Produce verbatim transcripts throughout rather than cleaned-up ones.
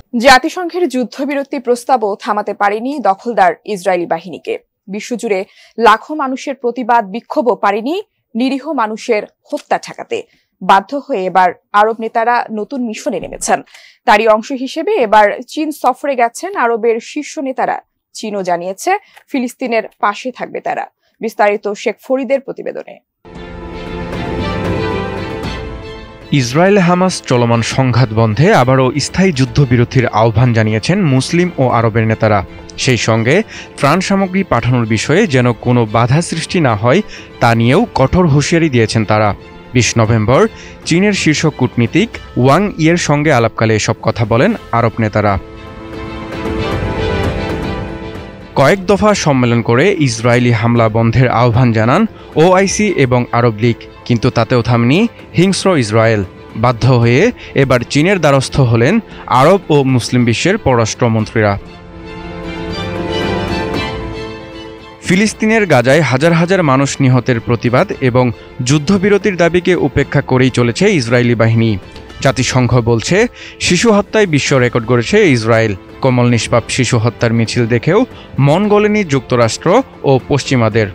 জাতিসংঘের যুদ্ধবিরতি প্রস্তাবও থামাতে পারেনি দখলদার ইসরায়েলি বাহিনীকে। বিশ্বজুড়ে লাখো মানুষের প্রতিবাদ বিক্ষোভও পারেনি নিরীহ মানুষের হত্যা ঠেকাতে। বাধ্য হয়ে এবার আরব নেতারা নতুন মিশনে নেমেছেন। তারই অংশ হিসেবে এবার চীন সফরে গেছেন আরবের শীর্ষ নেতারা। চীনও জানিয়েছে ফিলিস্তিনের পাশে থাকবে তারা। বিস্তারিত শেখ ফরিদের প্রতিবেদনে। ইসরায়েল হামাস চলমান সংঘাত বন্ধে আবারও স্থায়ী যুদ্ধবিরতির আহ্বান জানিয়েছেন মুসলিম ও আরবের নেতারা। সেই সঙ্গে ত্রাণ সামগ্রী পাঠানোর বিষয়ে যেন কোনো বাধা সৃষ্টি না হয় তা নিয়েও কঠোর হুঁশিয়ারি দিয়েছেন তারা। বিশ নভেম্বর চীনের শীর্ষ কূটনীতিক ওয়াং ইয়ের সঙ্গে আলাপকালে এসব কথা বলেন আরব নেতারা। কয়েক দফা সম্মেলন করে ইসরায়েলি হামলা বন্ধের আহ্বান জানান ওআইসি এবং আরব লীগ, কিন্তু তাতেও থামেনি হিংস্র ইসরায়েল। বাধ্য হয়ে এবার চীনের দ্বারস্থ হলেন আরব ও মুসলিম বিশ্বের পররাষ্ট্রমন্ত্রীরা। ফিলিস্তিনের গাজায় হাজার হাজার মানুষ নিহতের প্রতিবাদ এবং যুদ্ধবিরতির দাবিকে উপেক্ষা করেই চলেছে ইসরায়েলি বাহিনী। জাতিসংঘ বলছে শিশু হত্যায় বিশ্ব রেকর্ড গড়েছে ইসরায়েল। কোমল নিষ্পাপ শিশু হত্যার মিছিল দেখেও মন গলেনি যুক্তরাষ্ট্র ও পশ্চিমাদের।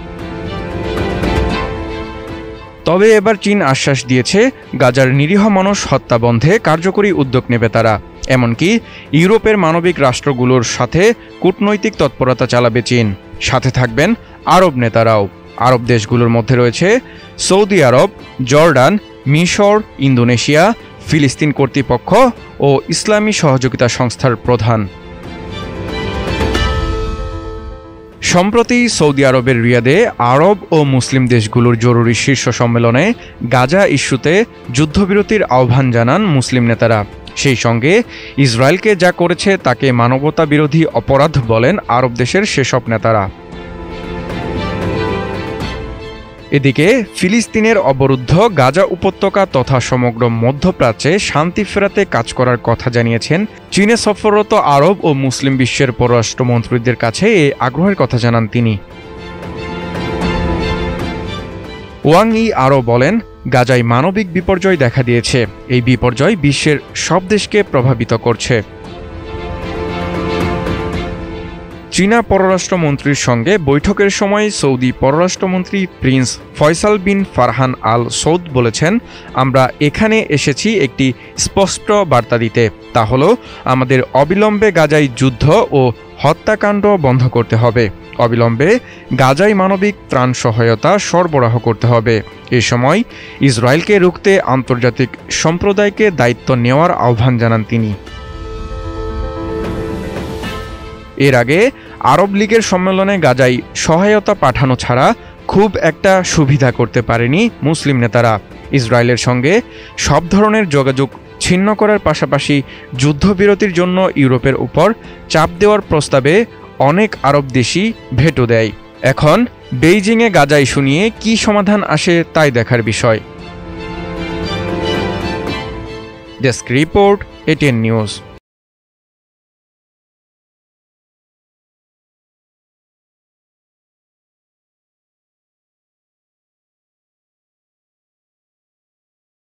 তবে এবার চীন আশ্বাস দিয়েছে গাজার নিরীহ মানুষ হত্যা বন্ধে কার্যকরী উদ্যোগ নেবে তারা। এমনকি ইউরোপের মানবিক রাষ্ট্রগুলোর সাথে কূটনৈতিক তৎপরতা চালাবে চীন। সাথে থাকবেন আরব নেতারাও। আরব দেশগুলোর মধ্যে রয়েছে সৌদি আরব, জর্ডান, মিশর, ইন্দোনেশিয়া, ফিলিস্তিন কর্তৃপক্ষ ও ইসলামী সহযোগিতা সংস্থার প্রধান। সম্প্রতি সৌদি আরবের রিয়াদে আরব ও মুসলিম দেশগুলোর জরুরি শীর্ষ সম্মেলনে গাজা ইস্যুতে যুদ্ধবিরতির আহ্বান জানান মুসলিম নেতারা। সেই সঙ্গে ইসরায়েলকে যা করেছে তাকে মানবতা বিরোধী অপরাধ বলেন আরব দেশের সেসব নেতারা। এদিকে ফিলিস্তিনের অবরুদ্ধ গাজা উপত্যকা তথা সমগ্র মধ্যপ্রাচ্যে শান্তি ফেরাতে কাজ করার কথা জানিয়েছেন চীনে সফররত আরব ও মুসলিম বিশ্বের পররাষ্ট্রমন্ত্রীদের কাছে এই আগ্রহের কথা জানান তিনি। ওয়াং ই আরও বলেন, গাজায় মানবিক বিপর্যয় দেখা দিয়েছে। এই বিপর্যয় বিশ্বের সব দেশকে প্রভাবিত করছে। চীনা পররাষ্ট্রমন্ত্রীর সঙ্গে বৈঠকের সময় সৌদি পররাষ্ট্রমন্ত্রী prince Faisal bin Farhan Al Saud বলেছেন, আমরা এখানে এসেছি একটি স্পষ্ট বার্তা দিতে। তা হলো আমাদের অবিলম্বে গাজায় যুদ্ধ ও হত্যাকাণ্ড বন্ধ করতে হবে। অবিলম্বে গাজায় মানবিক ত্রাণ সহায়তা সরবরাহ করতে হবে। এ সময় ইসরায়েলকে রুখতে আন্তর্জাতিক সম্প্রদায়কে দায়িত্ব নেওয়ার আহ্বান জানান তিনি। এর আগে আরব লীগের সম্মেলনে গাজায় সহায়তা পাঠানো ছাড়া খুব একটা সুবিধা করতে পারেনি মুসলিম নেতারা। ইসরায়েলের সঙ্গে সব ধরনের যোগাযোগ ছিন্ন করার পাশাপাশি যুদ্ধবিরতির জন্য ইউরোপের উপর চাপ দেওয়ার প্রস্তাবে অনেক আরব দেশই ভেটো দেয়। এখন বেইজিংয়ে গাজা ইস্যু নিয়ে কী সমাধান আসে তাই দেখার বিষয়। Desk report, ATN news.